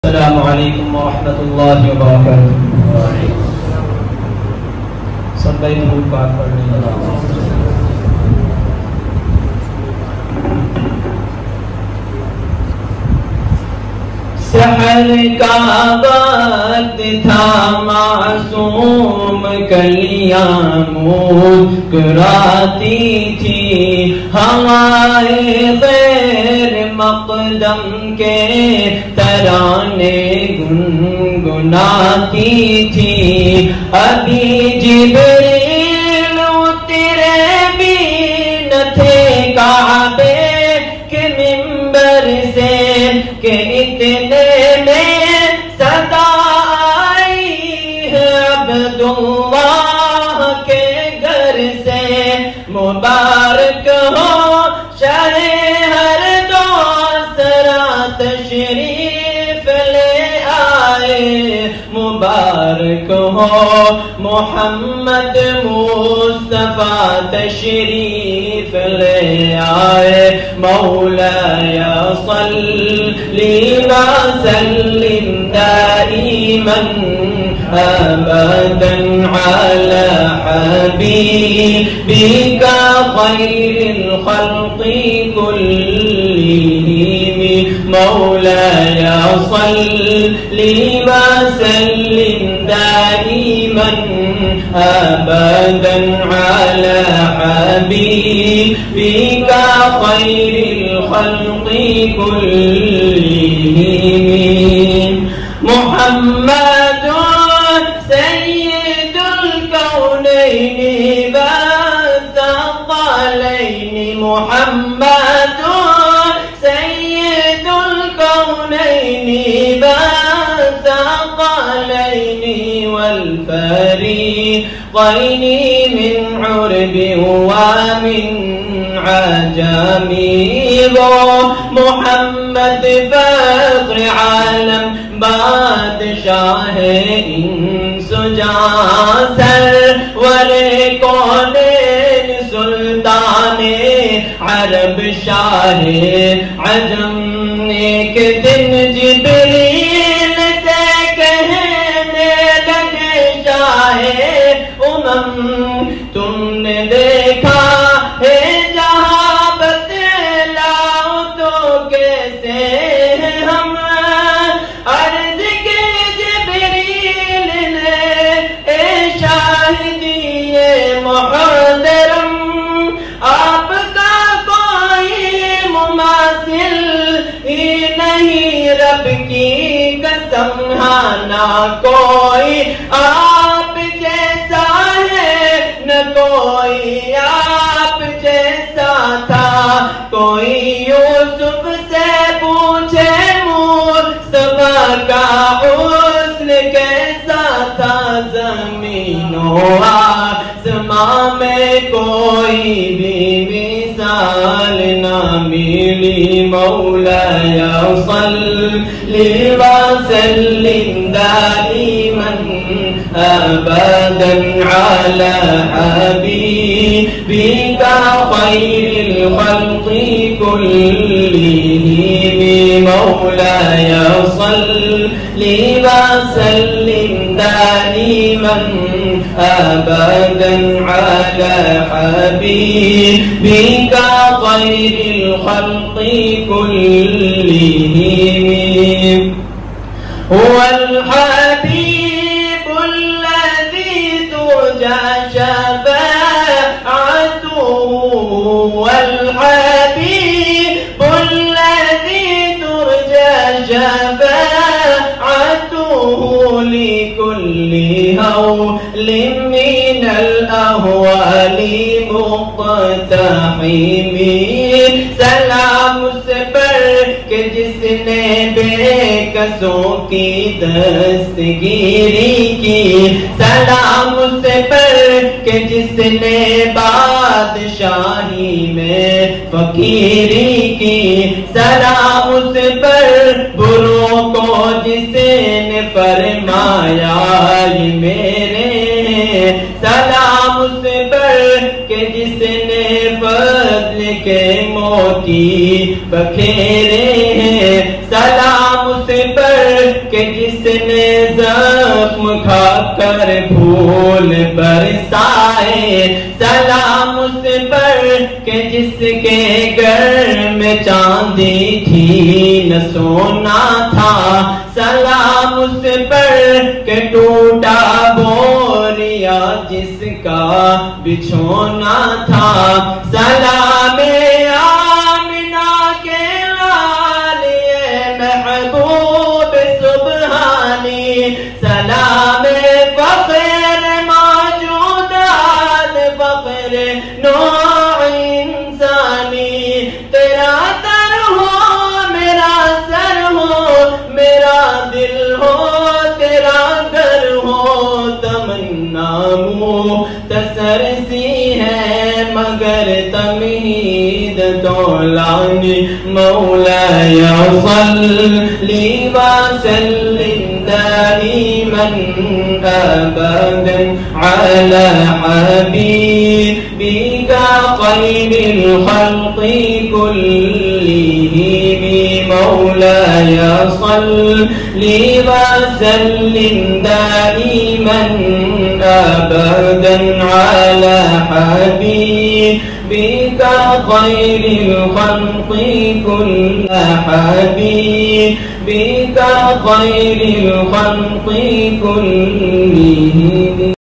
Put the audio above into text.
السلام علیکم ورحمۃ اللہ وبرکاتہ۔ سب بھائی درود پاک پڑھنے سحر کا وقت تھا، معصوم کلیاں مسکراتی تھی، ہمارے غیر مقدم کے ترانے گنگناتی تھی۔ ابھی جبریل اترے بھی نہ تھے کعبے کے منبر سے کہ اتنے میں صدا آئی ہے عبداللہ کے گھر سے۔ مبارک ہو شہ ہر دو سرا تشریف لے آئے، مبارک ہو محمد مصطفیٰ تشریف لے آئے۔ مولاي صلی وسلم دائما ابدا على حبيبك خير الخلق كلهم۔ مولاي صلی وسلم دائما ابدا على حبيبك خير الخلق كلهم۔ محمد سید الکونین والثقلین، محمد سید الکونین والثقلین والفریقین من عرب ومن عجم۔ وہ محمد فخر عالم، بادشاہ انس و جاں، سرور کونین، سلطان عرب، شاہ عجم۔ ایک دن جبریل سے کہنے لگے شاہ امم، تم نے دیکھا ہے جہاں، بتلاؤ تو کیسے ہم؟ عرض کے جبریل نے اے شاہدی محترم، آپ کا کوئی مماثل ہی نہیں، رب کی قسم نہ کوئی آپ جیسا ہے، نہ کوئی آپ جیسا تھا۔ کوئی یوسف سے پوچھے مصطفیٰ کا حسن کیسا تھا، زمین و آسماں میں کوئی بھی مثال نہ ملی۔ مولاي صلی وسلم دائما ابدا على حبيبك خير الخلق كلهم۔ مولاي صلی وسلم دائما ابدا على حبيبك خير الخلق كلهم۔ هو الحبيب الذي ترجى شفاعته، هو الحبيب الذي ترجى شفاعته لكل هول من الأهوال مقتحم۔ سلام اس پر کہ جس نے بے کسوں کی دستگیری کی، سلام اس پر کہ جس نے بادشاہی میں فقیری کی، سلام اس پر بروں کو جس نے فرمایا یہ میرے ہیں، سلام اس پر کہ جس نے فضل کے موتی بکھیرے ہیں، سلام اس پر کہ جس نے زخم کھا کر پھول برسائے، سلام اس پر کہ جس کے گھر میں چاندی تھی نہ سونا تھا، سلام اس پر کہ ٹوٹا بوریا جس کا بچھونا تھا، سلام آمنہ کے لالیے محبوب سبحانی، سلام فخر موجودات فخر نوع انسانی، تیرا در ہو میرا سر ہو میرا دل ہو تیرا گھر ہو، تمنا مختصر سی ہے مگر تمہید دولانی، مولاي صلي وسلم دائما أبدا على حبيبك خير الخلق كلهم، مولاي صلي وسلم دائما أبدا على حبيبك خير الخلق كل حبيبك خير الخلق كلهم.